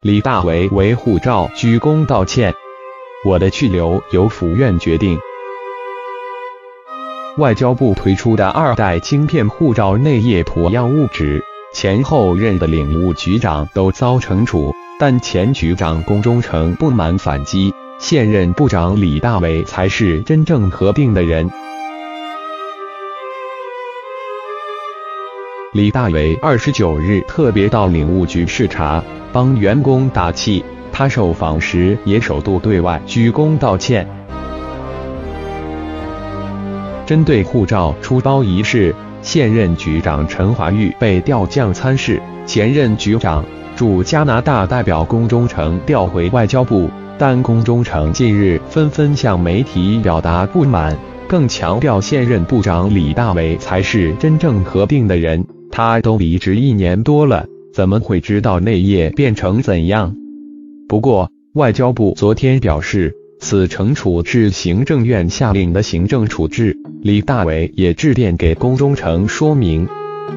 李大为为护照鞠躬道歉，我的去留由府院决定。外交部推出的2代晶片护照内页图样物质，前后任的领务局长都遭惩处，但前局长龚中诚不满反击，现任部长李大为才是真正合并的人。李大为29日特别到领务局视察，帮员工打气。他受访时也首度对外鞠躬道歉。针对护照出包一事，现任局长陈华玉被调降参事，前任局长驻加拿大代表龚中诚调回外交部，但龚中诚近日纷纷向媒体表达不满，更强调现任部长李大为才是真正合并的人。他都离职1年多了，怎么会知道内页变成怎样？不过，外交部昨天表示，此惩处是行政院下令的行政处置。李大为也致电给龚中诚说明。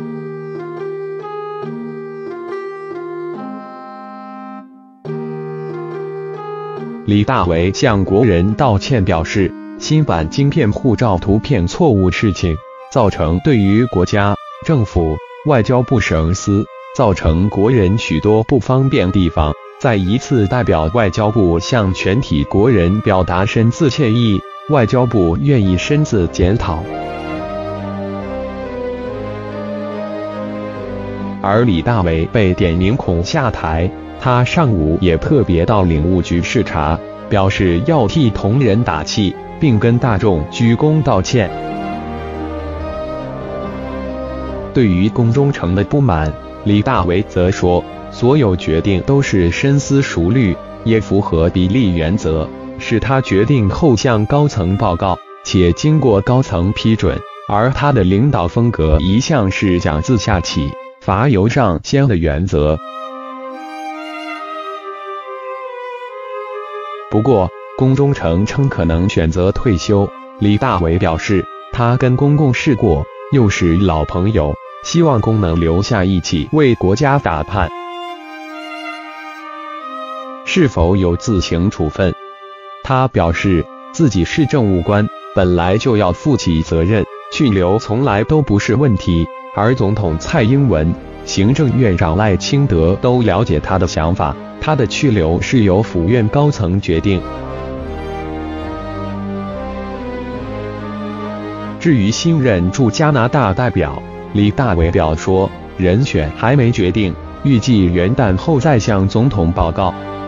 李大为向国人道歉，表示新版晶片护照图片错误事情，造成对于国家、政府、外交部省司造成国人许多不方便地方，再一次代表外交部向全体国人表达深自歉意，外交部愿意深自检讨。而李大为被点名恐下台，他上午也特别到领务局视察，表示要替同仁打气，并跟大众鞠躬道歉。对于龚中诚的不满，李大为则说，所有决定都是深思熟虑，也符合比例原则，是他决定后向高层报告，且经过高层批准。而他的领导风格一向是讲自下起，罚由上先的原则。不过，龚中诚称可能选择退休，李大为表示，他跟龚共事过，又是老朋友，希望龚能留下一起为国家打判。是否有自行处分？他表示自己是政务官，本来就要负起责任，去留从来都不是问题。而总统蔡英文、行政院长赖清德都了解他的想法，他的去留是由府院高层决定。至于新任驻加拿大代表，李大为表说，人选还没决定，预计元旦后再向总统报告。